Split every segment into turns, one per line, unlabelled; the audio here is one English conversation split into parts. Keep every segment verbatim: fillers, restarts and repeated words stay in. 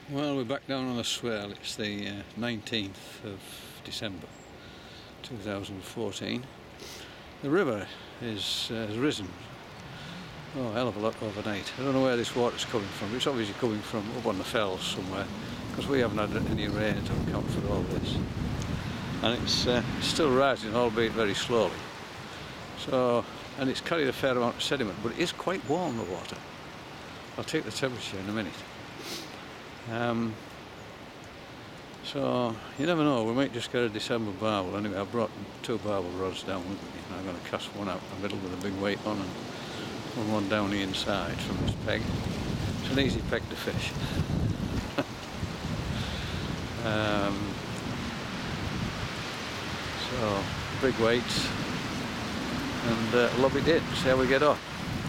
Well, we're back down on the swale. It's the uh, nineteenth of December two thousand fourteen. The river is, uh, has risen oh, a hell of a lot overnight. I don't know where this water's coming from. It's obviously coming from up on the fells somewhere, because we haven't had any rain to account for all this. And it's uh, still rising, albeit very slowly. So, and it's carried a fair amount of sediment, but it is quite warm, the water. I'll take the temperature in a minute. Um, so, you never know, we might just get a December barbel. Anyway, I brought two barbel rods down with me, and I'm going to cast one out in the middle with a big weight on and one, one down the inside from this peg. It's an easy peg to fish. um, so, big weights, and uh, lob it in, see how we get on.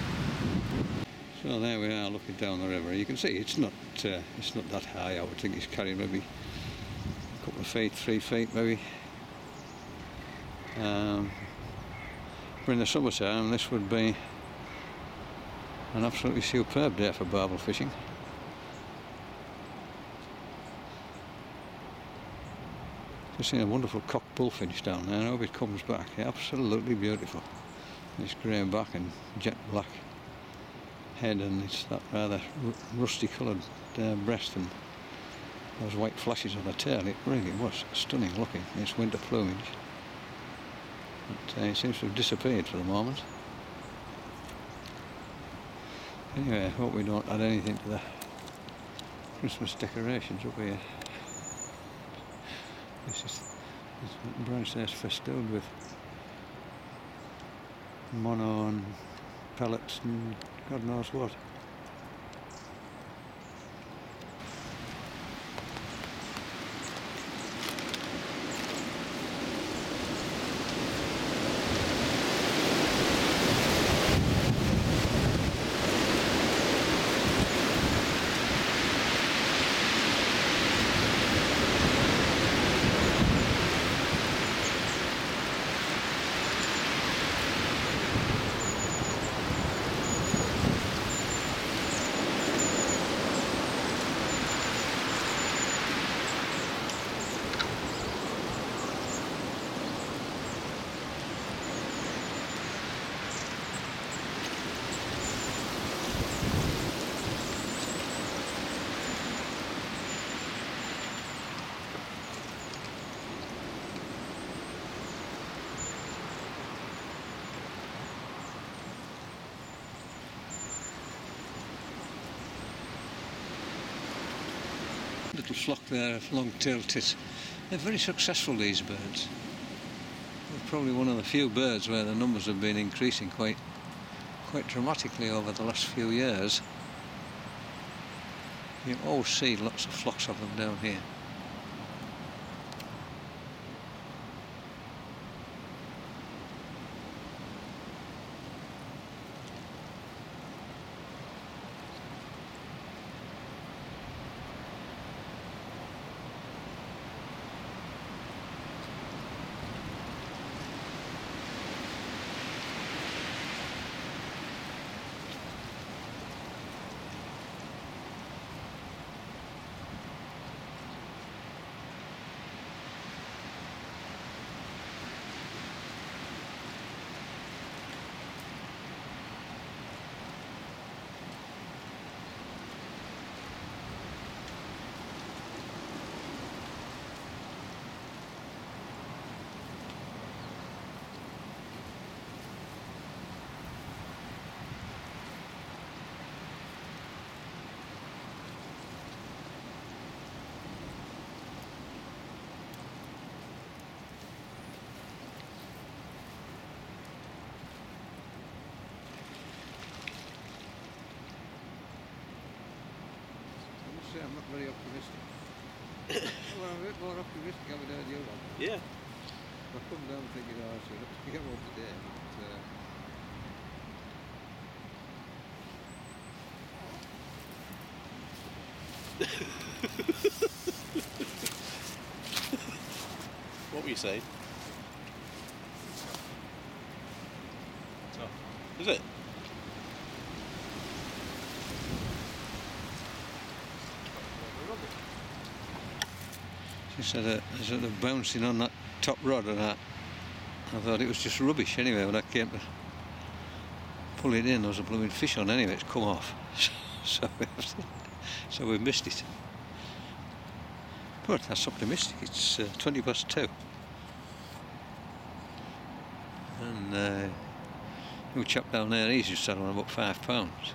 So there we are, looking down the river. You can see it's not uh, it's not that high. I would think it's carrying maybe a couple of feet, three feet maybe. Um, but in the summertime, this would be an absolutely superb day for barbel fishing. Just seen a wonderful cock bullfinch down there. I hope it comes back. Absolutely beautiful. This grey back and jet black head, and it's that rather rusty coloured uh, breast and those white flashes on the tail. It really was stunning looking. It's winter plumage, but uh, it seems to have disappeared for the moment. Anyway, I hope we don't add anything to the Christmas decorations up here. This is this branch there is festooned with mono and pellets and God knows what. Little flock there of long-tailed tits. They're very successful, these birds. They're probably one of the few birds where the numbers have been increasing quite quite dramatically over the last few years. You always see lots of flocks of them down here. I'm not very optimistic. Well, I'm a bit more optimistic having heard you on.
Yeah.
I come down thinking, oh, I should have to get one today, but uh...
What were you saying? Oh, is it?
Instead of, instead of bouncing on that top rod and that, I thought it was just rubbish anyway. When I came to pull it in, there was a blooming fish on anyway. It's come off, so we so we missed it. But that's optimistic. It's uh, twenty past two, and uh, the chap down there, he's just had on about five pounds.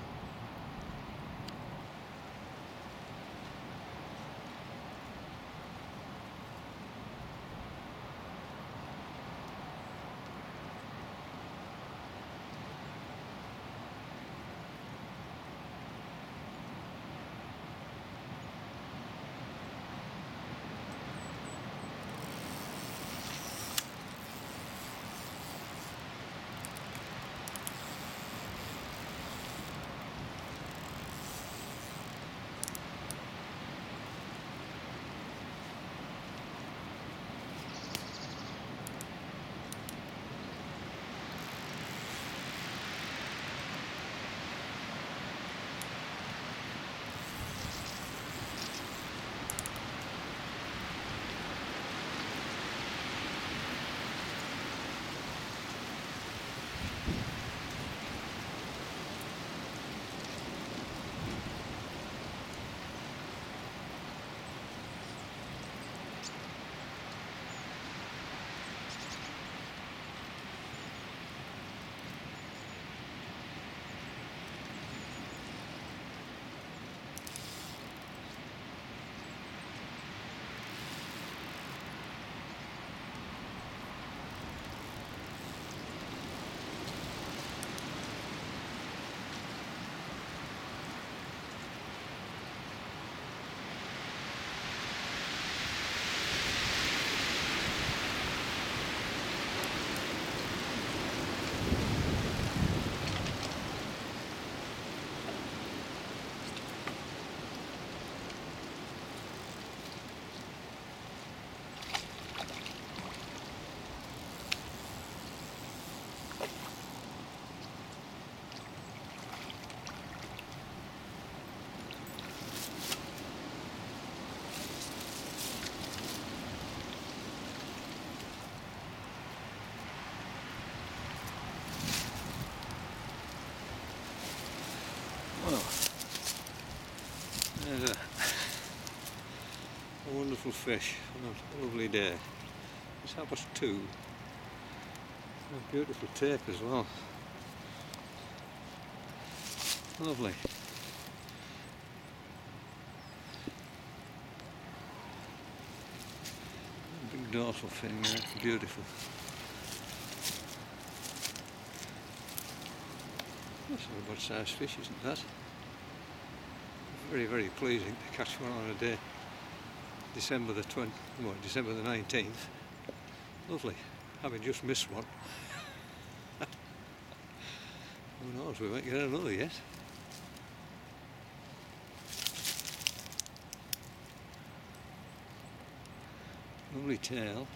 Well, there's a, a wonderful fish on a lovely day. It's half past two. A beautiful tape as well. Lovely. A big dorsal fin there, beautiful. That's a good sized fish, isn't that? Very, very pleasing to catch one on a day. December the twentieth, well, December the nineteenth. Lovely. Having just missed one. Who knows, we might get another yet. Lovely tail.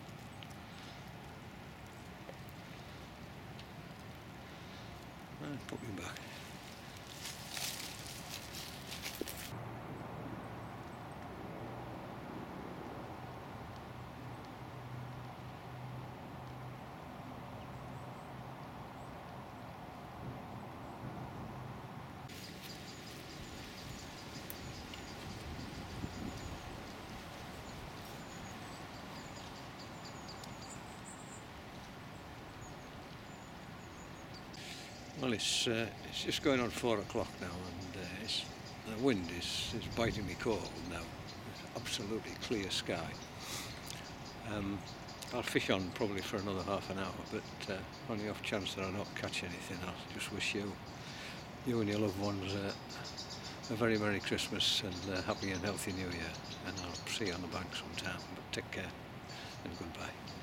And put me back. Well, it's uh, it's just going on four o'clock now, and uh, it's, the wind is, is biting me cold now. It's absolutely clear sky. Um, I'll fish on probably for another half an hour, but uh, on the off chance that I don't catch anything, I'll just wish you, you and your loved ones uh, a very Merry Christmas and a happy and healthy New Year. And I'll see you on the bank sometime. But take care and goodbye.